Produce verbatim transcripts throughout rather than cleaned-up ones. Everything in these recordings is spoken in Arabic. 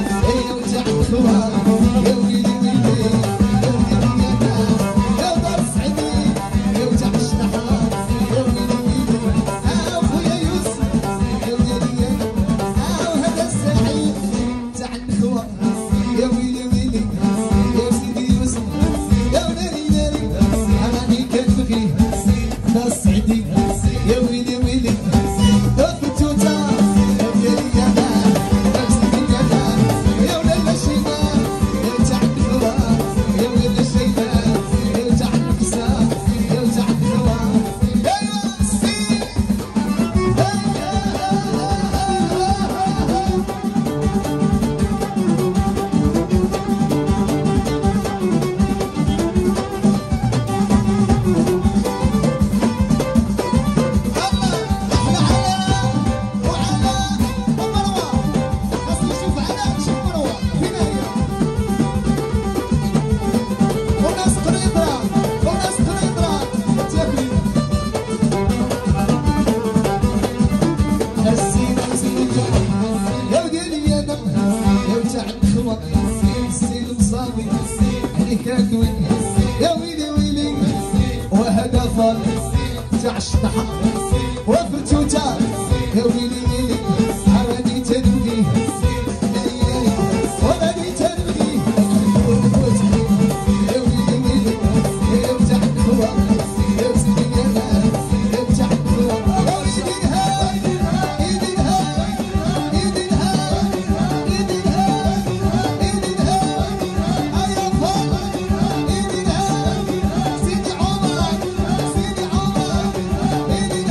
Baby,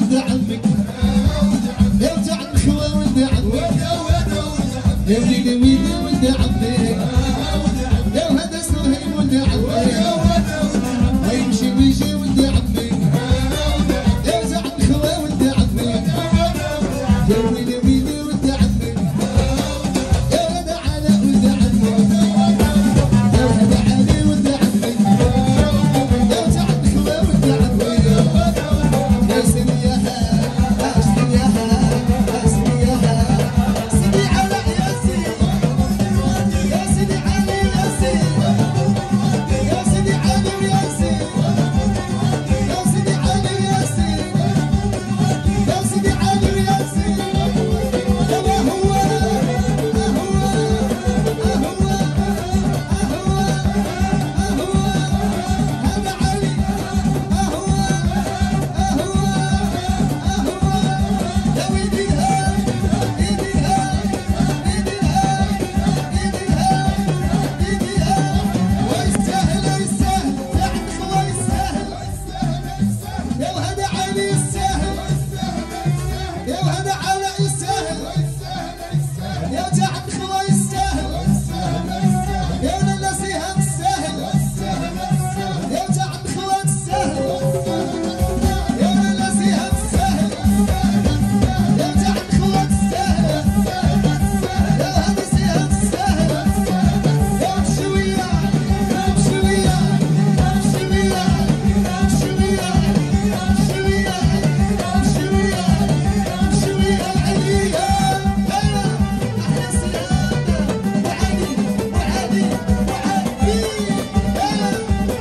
ولد عمك يا ولد عم خوة ولد عمك يا وليدي ويدي ولد عمك يا وهذا سهيل ولد عمك ويمشي ويجي ولد عمك يا ولد عم خوة ولد عمك يا وليدي ويدي ولد عمك يا ولد علاء ولد عمك يا ولد علي ولد عمك يا ولد عم خوة ولد عمك يا سيدي يا ها سيدي يا ها سيدي يا ها سيدي علاء يا سيدي يا سيدي علي يا سيدي يا سيدي علي يا سيدي يا سيدي علي يا سيدي يا سيدي علي يا سيدي يا ما هو ما هو ما هو ما هو ما هو هذا علي ما هو ما هو ما هو يا ويدي هاي ايدي هاي ايدي هاي ايدي هاي ايدي هاي ويستاهل يستاهل يا عم خوة يستاهل يا وهذا علي يستاهل يا وهذا علاء يستاهل يا تا عم خوة يستاهل يا ولا نسيها تستاهل يا تا عم خوة تستاهل يا ولا نسيها تستاهل يا تا عم خوة تستاهل يا وهذا نسيها تستاهل يا مشوية مشوية مشوية مشوية مشوية مشوية مشوية العليا هلا أحلى سلام وعلي وعلي وعلي هلا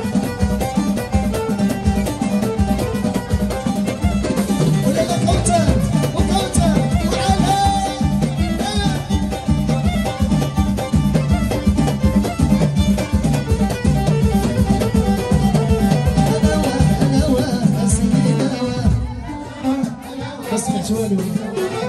ولا لا قوتة وقوتة وعلي هلا هلا هلا سيدي هلا ما سمعت والو